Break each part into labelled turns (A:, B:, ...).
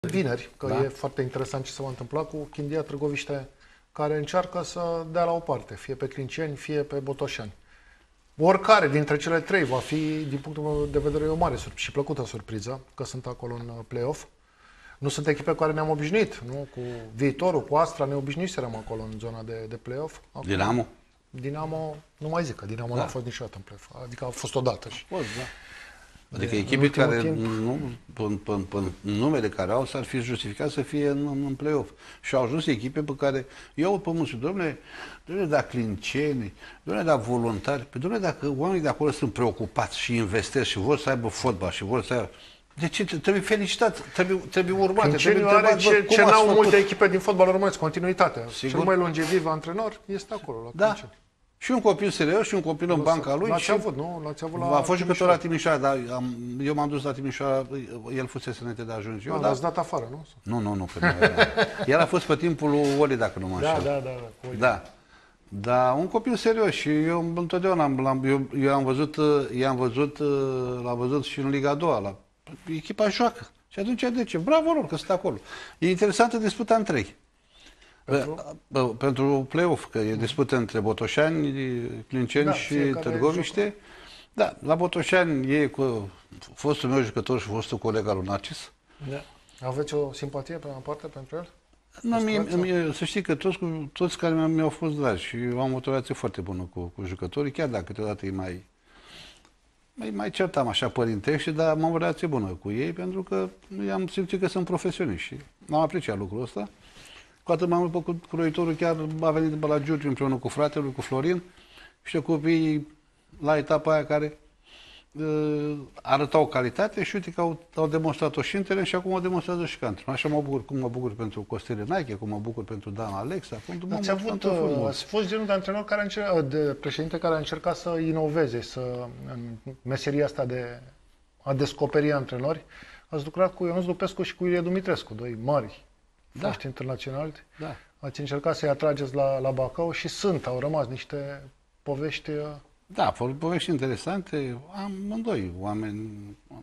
A: vineri, că e foarte interesant ce se va întâmpla cu Chindia Târgoviște, care încearcă să dea la o parte, fie pe Clinceni, fie pe Botoșani. Oricare dintre cele trei va fi, din punctul meu de vedere, o mare și plăcută surpriză, că sunt acolo în play-off. Nu sunt echipe cu care ne-am obișnuit, nu? Cu Viitorul, cu Astra ne obișnuiserăm acolo în zona de play-off. Acum, Dinamo, nu mai zic că Dinamo nu a fost niciodată în play-off, adică a fost odată. Și...
B: Adică echipe care, în numele care au, s-ar fi justificat să fie în play-off. Și au ajuns echipe pe care eu pe mulți, domnule, dar Clinceni, domnule, dar voluntari, domnule, dacă oamenii de acolo sunt preocupați și investesc și vor să aibă fotbal și vor să aibă... De ce? Trebuie felicitat, trebuie urmate.
A: Clinceni are ce n-au multe echipe din fotbal românesc, continuitatea. Cel mai longeviv antrenor este acolo, la Clinceni.
B: Și un copil serios și un copil în banca lui.
A: L-ați avut, nu? L-ați avut la
B: a fost jucător la Timișoara, dar eu m-am dus la Timișoara, el fusese înainte de a ajunge eu.
A: L-ați dat afară, nu?
B: Nu. El a fost pe timpul lui Oli, dacă nu mă înșel. Da. Dar un copil serios și eu întotdeauna l-am văzut și în Liga a doua. Echipa joacă. Și atunci de ce? Bravo lor că sunt acolo. E interesantă disputa în trei. Pentru play-off, că e dispută între Botoșani, Clinceni și Târgoviște. Da, la Botoșani e cu fostul meu jucător și fostul coleg al lui Narcis.
A: Da. Aveți o simpatie pe o parte pentru el?
B: Nu, să știi că toți care mi-au fost dragi și am o relație foarte bună cu jucătorii, chiar dacă câteodată îi mai certam așa părintește, dar am o relație bună cu ei, pentru că am simțit că sunt profesioniști și am apreciat lucrul ăsta. Cu atât mai mult cu croitorul chiar a venit la Giurgiu împreună cu fratele, cu Florin, și copiii la etapa aia care arătau calitate și uite că au demonstrat-o și în teren și acum o demonstrează și ca Așa mă bucur pentru Costel Renache, cum mă bucur pentru Dan Alexa.
A: Ați fost genul de antrenor de președinte care a încercat să inoveze în meseria asta de a descoperi antrenori. Ați lucrat cu Ionuț Lupescu și cu Ilie Dumitrescu, doi mari foști internaționali.
B: Da.
A: Ați încercat să-i atrageți la Bacău și au rămas niște povești...
B: Da, povești interesante. Amândoi oameni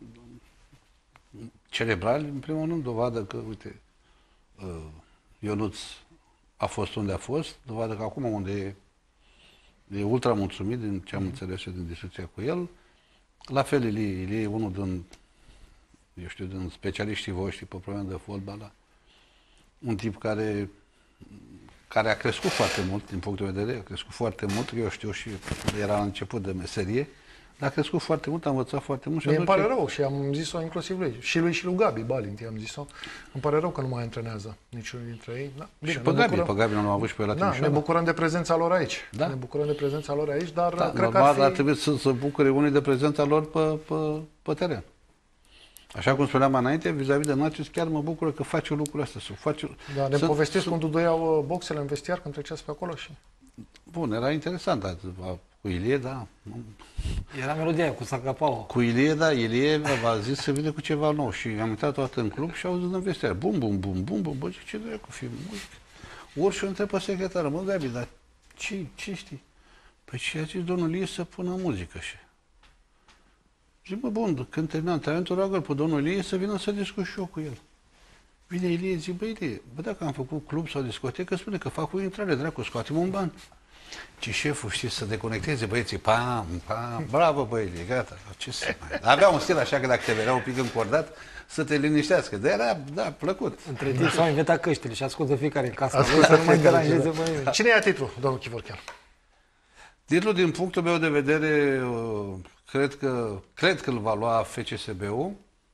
B: cerebrali, în primul rând, dovadă că, uite, Ionuț a fost unde a fost, dovadă că acum unde e ultra mulțumit din ce am înțeles și din discuția cu el. La fel, Ilie e unul din specialiștii voștri pe probleme de fotbal, un tip care a crescut foarte mult, din punct de vedere, a crescut foarte mult, eu știu și era la început de meserie, dar a crescut foarte mult, a învățat foarte mult.
A: Îmi pare rău și am zis-o inclusiv lui. Și lui Gabi Balinti am zis-o. Îmi pare rău că nu mai antrenează niciunul dintre ei. Da, bine,
B: și pe Gabi nu l-am avut și pe el la Timișoara.
A: Ne bucurăm de prezența lor aici.
B: Da.
A: Ne bucurăm de prezența lor aici, dar cred că
B: ar trebui să bucure unii de prezența lor pe teren. Așa cum spuneam înainte, vis-a-vis de Narcis, chiar mă bucură că face lucrul ăsta.
A: Da, ne povestiți cum duduiau boxele în vestiar când treceați pe acolo și...
B: Bun, era interesant, cu Ilie, da.
C: Era melodia cu Sacapau.
B: Cu Ilie, da, Ilie v-a zis să vină cu ceva nou și am intrat toată în club și au zis în vestiar, bum, bă, ce dracu fi muzică? Ori și-o întreb pe secretară, mă, Gabi, dar ce știi? Păi ce a zis domnul Ilie să pună muzică și... Zic, bă, bun, când terminăm antrenamentul, roagă-l pe domnul Ilie să vină să discut și eu cu el. Vine Ilie, zic, bă, Ilie, dacă am făcut club sau discotecă, spune că fac o intrare, dracu, scoatem un ban. Ce șeful, știi, să deconecteze băieții, pam, bravo, bă, Ilie, gata, ce să mai... Avea un stil așa că dacă te vedea un pic încordat, să te liniștească, dar era, da, plăcut.
C: Între timp s-au inventat căștile și ascultă fiecare în casă, să nu mai deranjeze pe nimeni.
A: Cine ia titlul, domnul Chivorchean?
B: Titlul, din punctul meu de vedere, cred că îl va lua FCSB-ul,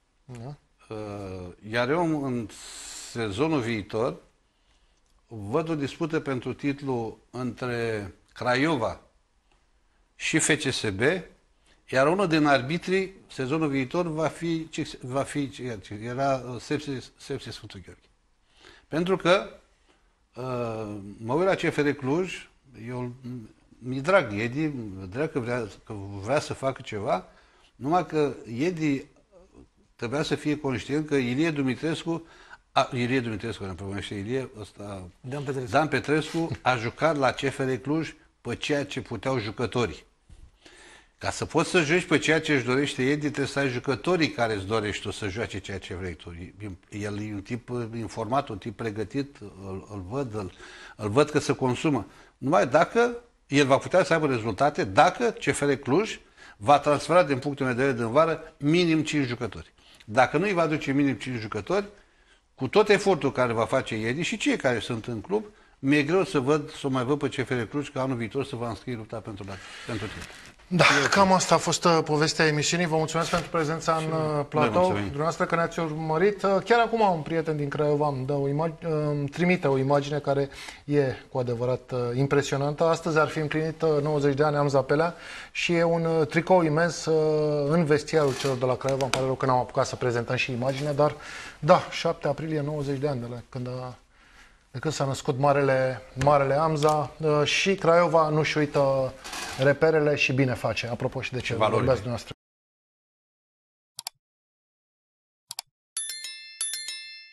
B: iar eu în sezonul viitor văd o dispută pentru titlu între Craiova și FCSB, iar unul din arbitrii sezonul viitor era Sepsi Sfântul Gheorghe. Pentru că mă uit la CFR Cluj, mi-e drag Edi, drag că vrea să facă ceva, numai că Edi trebuia să fie conștient că Ilie Dumitrescu, Dan Petrescu a jucat la CFR Cluj pe ceea ce puteau jucătorii. Ca să poți să joci pe ceea ce își dorește Edi, trebuie să ai jucătorii care îți dorești tu să joace ceea ce vrei tu. El e un tip informat, un tip pregătit, îl văd că se consumă. Numai dacă el va putea să aibă rezultate, dacă CFR Cluj va transfera din punctul meu de vedere din vară minim 5 jucători. Dacă nu îi va aduce minim 5 jucători, cu tot efortul care va face Edi și cei care sunt în club, mi-e greu să mai văd pe CFR Cluj că anul viitor să va înscrie lupta pentru titlu.
A: Da, cam asta a fost povestea emisiunii. Vă mulțumesc pentru prezența în platou. Dumneavoastră că ne-ați urmărit. Chiar acum un prieten din Craiova îmi trimite o imagine care e cu adevărat impresionantă. Astăzi ar fi împlinit 90 de ani Amza Pelea și e un tricou imens în vestiarul celor de la Craiova. Îmi pare rău că n-am apucat să prezentăm și imaginea, dar da, 7 aprilie, 90 de ani de când s-a născut Marele Amza și Craiova nu-și uită reperele și bine face. Apropo și de ce vorbeați dumneavoastră.